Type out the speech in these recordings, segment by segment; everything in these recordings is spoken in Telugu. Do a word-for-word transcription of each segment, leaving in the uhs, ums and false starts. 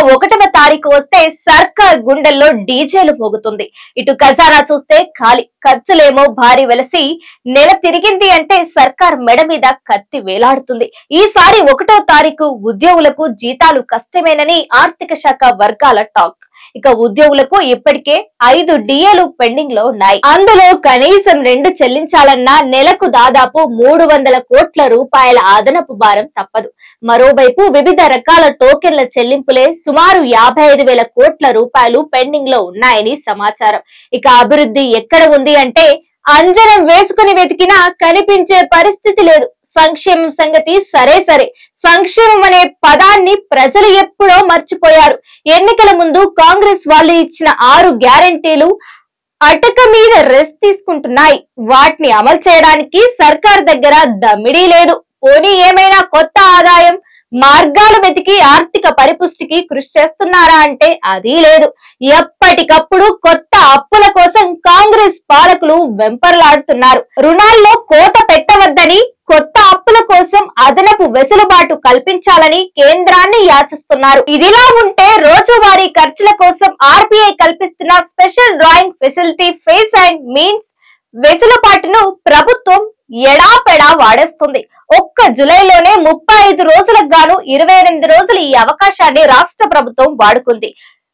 ఒకటవ తారీఖు వస్తే సర్కార్ గుండెల్లో డీజేలు మోగుతుంది. ఇటు ఖజానా చూస్తే ఖాళీ, ఖర్చులేమో భారీ వెలసి నెల తిరిగింది అంటే సర్కార్ మెడ మీద కత్తి వేలాడుతుంది. ఈసారి ఒకటో తారీఖు ఉద్యోగులకు జీతాలు కష్టమేనని ఆర్థిక శాఖ వర్గాల టాక్. ఇక ఉద్యోగులకు ఇప్పటికే ఐదు డిఏలు పెండింగ్ లో ఉన్నాయి. అందులో కనీసం రెండు చెల్లించాలన్నా నెలకు దాదాపు మూడు వందల కోట్ల రూపాయల అదనపు భారం తప్పదు. మరోవైపు వివిధ రకాల టోకెన్ల చెల్లింపులే సుమారు యాభై ఐదు వేల కోట్ల రూపాయలు పెండింగ్ లో ఉన్నాయని సమాచారం. ఇక అభివృద్ధి ఎక్కడ ఉంది అంటే అంజనం వేసుకుని వెతికినా కనిపించే పరిస్థితి లేదు. సంక్షేమం సంగతి సరే సరే, సంక్షేమం అనే పదాన్ని ప్రజలు ఎప్పుడో మర్చిపోయారు. ఎన్నికల ముందు కాంగ్రెస్ వాళ్ళు ఇచ్చిన ఆరు గ్యారెంటీలు అటక మీద రెస్ట్ తీసుకుంటున్నాయి. వాటిని అమలు చేయడానికి సర్కార్ దగ్గర దమ్మిడీ లేదు. పోనీ ఏమైనా కొత్త ఆదాయం మార్గాలు వెతికి ఆర్థిక పరిపుష్టికి కృషి చేస్తున్నారా అంటే అది లేదు. ఎప్పటికప్పుడు కొత్త అప్పుల కోసం కాంగ్రెస్ పాలకులు వెంపర్లాడుతున్నారు. రుణాల్లో కోత పెట్టవద్దని, కొత్త అప్పుల కోసం అదనపు వెసులుబాటు కల్పించాలని కేంద్రాన్ని యాచిస్తున్నారు. ఇదిలా ఉంటే రోజువారీ ఖర్చుల కోసం ఆర్బీఐ కల్పిస్తున్న special drawing facility ways and means వెసులుబాటును ప్రభుత్వం ఎడాపెడా వాడేస్తుంది. ఒక్క జులైలోనే ముప్పై ఐదు రోజులకు గాను ఇరవై ఎనిమిది రోజులు ఈ అవకాశాన్ని రాష్ట్ర ప్రభుత్వం వాడుకుంది.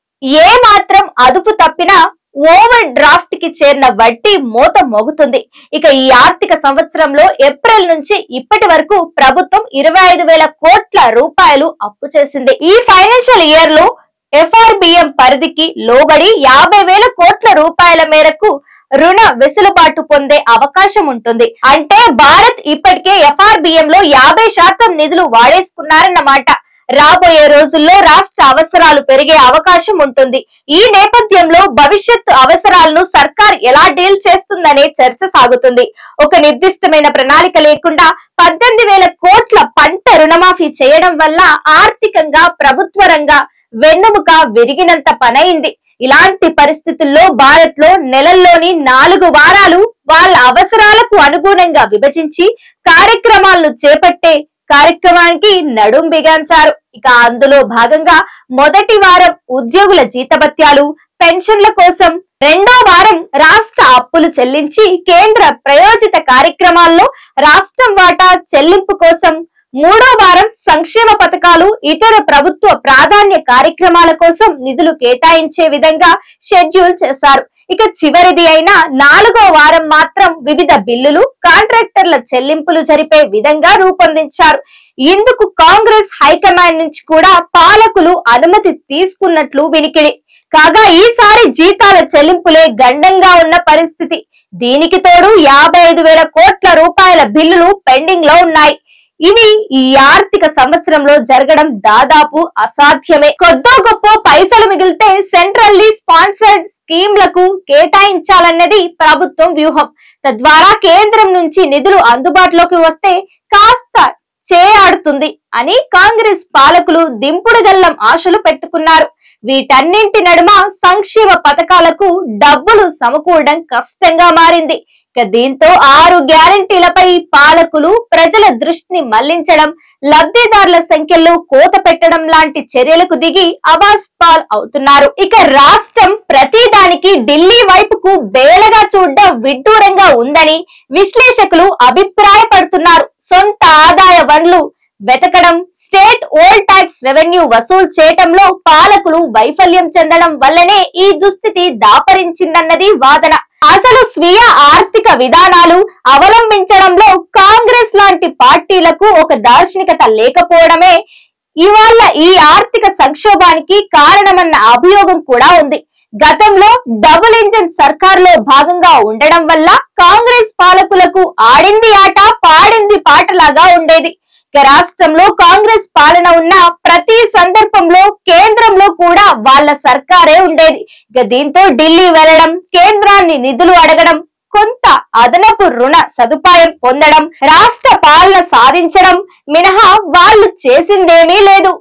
ఏ మాత్రం అదుపు తప్పినా ఓవర్ డ్రాఫ్ట్ కి చేరిన వడ్డీ మోత మోగుతుంది. ఇక ఈ ఆర్థిక సంవత్సరంలో ఏప్రిల్ నుంచి ఇప్పటి వరకు ప్రభుత్వం ఇరవై ఐదు వేల కోట్ల రూపాయలు అప్పు చేసింది. ఈ ఫైనాన్షియల్ ఇయర్ లో ఎఫ్ఆర్బిఎం పరిధికి లోబడి యాభై వేల కోట్ల రూపాయల మేరకు రుణ వెసులుబాటు పొందే అవకాశం ఉంటుంది. అంటే భారత్ ఇప్పటికే ఎఫ్ఆర్బిఎం లో యాభై శాతం నిధులు వాడేసుకున్నారన్నమాట. రాబోయే రోజుల్లో రాష్ట్ర అవసరాలు పెరిగే అవకాశం ఉంటుంది. ఈ నేపథ్యంలో భవిష్యత్తు అవసరాలను సర్కార్ ఎలా డీల్ చేస్తుందనే చర్చ సాగుతుంది. ఒక నిర్దిష్టమైన ప్రణాళిక లేకుండా పద్దెనిమిది వేల కోట్ల పంట రుణమాఫీ చేయడం వల్ల ఆర్థికంగా ప్రభుత్వ రంగ వెన్నెముక విరిగినంత పనైంది. ఇలాంటి పరిస్థితుల్లో భారత్ లో నెలల్లోని నాలుగు వారాలు వాళ్ళ అవసరాలకు అనుగుణంగా విభజించి కార్యక్రమాలను చేపట్టే కార్యక్రమానికి నడుం బిగించారు. ఇక అందులో భాగంగా మొదటి వారం ఉద్యోగుల జీతభత్యాలు, పెన్షన్ల కోసం, రెండో వారం రాష్ట్ర అప్పులు చెల్లించి కేంద్ర ప్రయోజిత కార్యక్రమాల్లో రాష్ట్రం వాటా చెల్లింపు కోసం, మూడో వారం సంక్షేమ పథకాలు, ఇతర ప్రభుత్వ ప్రాధాన్య కార్యక్రమాల కోసం నిధులు కేటాయించే విధంగా షెడ్యూల్ చేశారు. ఇక చివరిది అయిన నాలుగో వారం మాత్రం వివిధ బిల్లులు, కాంట్రాక్టర్ల చెల్లింపులు జరిపే విధంగా రూపొందించారు. ఇందుకు కాంగ్రెస్ హైకమాండ్ నుంచి కూడా పాలకులు అనుమతి తీసుకున్నట్లు వినికిడి. కాగా ఈసారి జీతాల చెల్లింపులే గండంగా ఉన్న పరిస్థితి. దీనికి తోడు యాభై ఐదు వేల కోట్ల రూపాయల బిల్లులు పెండింగ్ లో ఉన్నాయి. ఇవి ఈ ఆర్థిక సంవత్సరంలో జరగడం దాదాపు అసాధ్యమే. కొద్దో గొప్ప పైసలు మిగిలితే సెంట్రల్లీ స్పాన్సర్డ్ స్కీమ్లకు కేటాయించాలన్నది ప్రభుత్వం వ్యూహం. తద్వారా కేంద్రం నుంచి నిధులు అందుబాటులోకి వస్తే కాస్త చేయాడుతుంది అని కాంగ్రెస్ పాలకులు దింపుడు గల్లం ఆశలు పెట్టుకున్నారు. వీటన్నింటి నడుమ సంక్షేమ పథకాలకు డబ్బులు సమకూడడం కష్టంగా మారింది. దీంతో ఆరు గ్యారెంటీలపై పాలకులు ప్రజల దృష్టిని మళ్లించడం, లబ్ధిదారుల సంఖ్యలో కోత పెట్టడం లాంటి చర్యలకు దిగి అవాస్ పాల్ అవుతున్నారు. ఇక రాష్ట్రం ప్రతి దానికి ఢిల్లీ వైపుకు బేలగా చూడడం విడ్డూరంగా ఉందని విశ్లేషకులు అభిప్రాయపడుతున్నారు. సొంత ఆదాయ వనరులు వెతకడం, స్టేట్ ఓల్డ్ ట్యాక్స్ రెవెన్యూ వసూలు చేయటంలో పాలకులు వైఫల్యం చెందడం వల్లనే ఈ దుస్థితి దాపరించిందన్నది వాదన. అసలు స్వీయ ఆర్థిక విధానాలు అవలంబించడంలో కాంగ్రెస్ లాంటి పార్టీలకు ఒక దార్శనికత లేకపోవడమే ఇవాళ ఈ ఆర్థిక సంక్షోభానికి కారణమన్న అభియోగం కూడా ఉంది. గతంలో డబుల్ ఇంజన్ సర్కార్ లో భాగంగా ఉండడం వల్ల కాంగ్రెస్ పాలకులకు ఆడింది ఆట, పాడింది పాటలాగా ఉండేది. రాష్ట్రంలో కాంగ్రెస్ పాలన ఉన్న ప్రతి సందర్భంలో కేంద్రంలో కూడా వాళ్ళ సర్కారే ఉండేది. దీంతో ఢిల్లీ వెళ్లడం, కేంద్రాన్ని నిధులు అడగడం, కొంత అదనపు రుణ సదుపాయం పొందడం, రాష్ట్ర పాలన సాధించడం మినహా వాళ్ళు చేసిందేమీ లేదు.